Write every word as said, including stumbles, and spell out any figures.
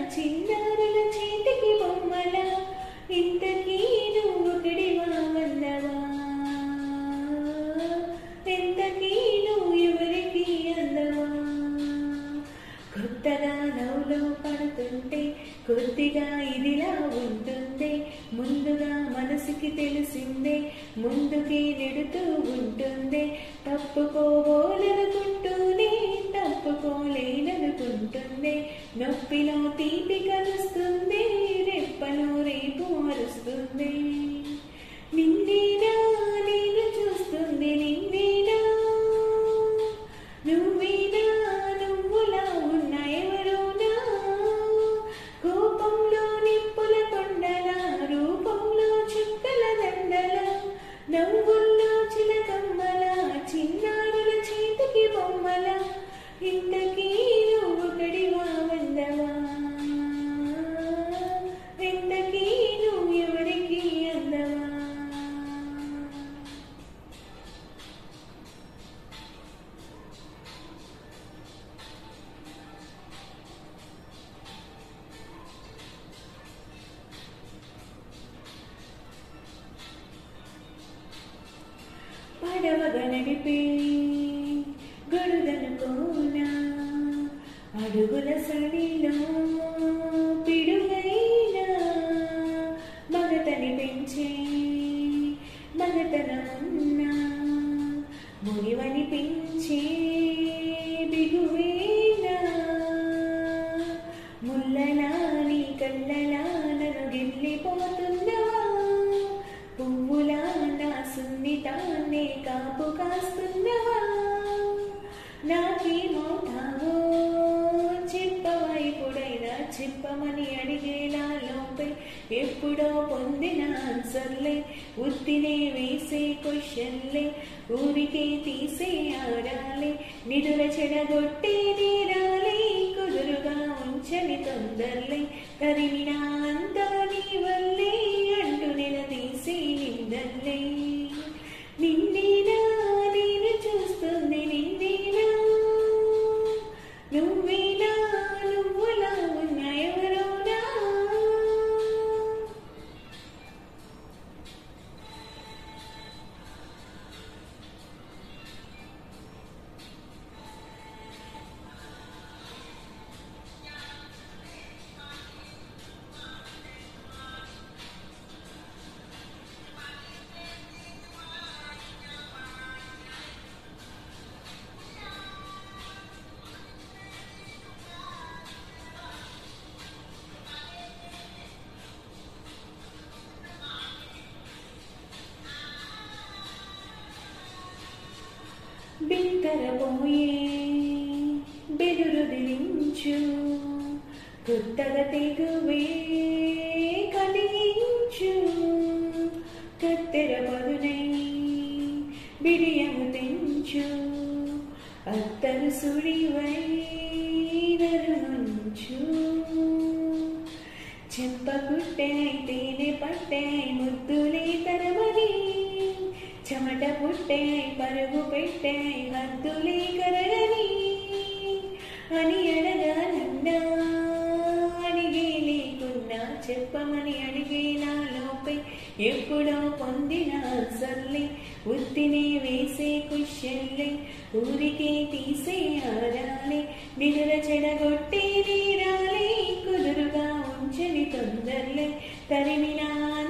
చిన్నారుల చేతికి బొమ్మల ఇంతకీ నువ్వొకడివా వల్లవా ఎంతకీ నువ్వు ఎవరికి అందవా కొత్తగా నవ్వులో పడుతుంటే కొద్దిగా ఇదిలా ఉంటుంది ముందుగా మనసుకి తెలిసిందే ముందుకే నెడుతూ ఉంటుంది తప్పుకోవాలనుకుంటూనే తప్పుకోలేననుకుంటుంది నొప్పిలో తీపి కలుస్తుంది రెప్పలో రేపు అరుస్తుంది నిన్నేనా నేను చూస్తుంది నిన్నేనా నువ్వేనా నువ్వులా ఉన్న ఎవరోనా కోపంలో నిప్పుల కొండల రూపంలో చుక్కల దండల నవ్వుల్లో చిలకమ్మల చిన్నారుల చేతికి బొమ్మల ఇంతకీ నువ్వొకడివా వల్లవా ఎంతకీ నువ్వు ఎవరికి అందవా పడవగా నడిపే గొడుగనుకోనా అడుగుల సడిలో పిడుగైనా మగతని పెంచే మగతనమున్నా మునివని పెంచే బిగువేనా ముల్లలా నీ కళ్ళలా నన్ను గిల్లిపోతున్నవా పువ్వులా నా సున్నితాన్నే కాపు కాస్తున్నవా నాకేమవుతావో చెప్పవైపుడైనా చెప్పమని అడిగేలా లోపై ఎప్పుడో పొందిన ఆన్సర్లే ఉత్తినే వేసే క్వశ్చన్లే ఊరికే తీసే ఆరాలే నిదుర చెడగొట్టే నేరాలే కుదురుగా ఉంచని తొందరలే తరిమినా అంతా నీ వల్లే అంటూ నిలదీసే నిందల్లే నిన్నేనా నేను చూస్తుంది నిన్నేనా నువ్వేనా నువ్వులా ఉన్న ఎవరోనా బిత్తరపోయే బెదురుదిలించు కొత్తగా తెగువే కలిగించు కత్తెర పదునై బిడియము తెంచు అత్తరు సుడివై నరుంచు చెంపకుట్టాయి తేనె పట్టాయి ముద్దులే తరమని చెమట పుట్టాయి పరుగు పెట్టాయి హద్దులే కరగని అని అడగాలన్నా అడిగే లేకున్నా చెప్పమని అడిగేలా లోపై ఎప్పుడో పొందిన ఆన్సర్లే ఉత్తినే వేసే క్వశ్చన్లే ఊరికే తీసే ఆరాలే నిదుర చెడగొట్టే నేరాలే కుదురుగా ఉంచని తొందరలే తరిమినా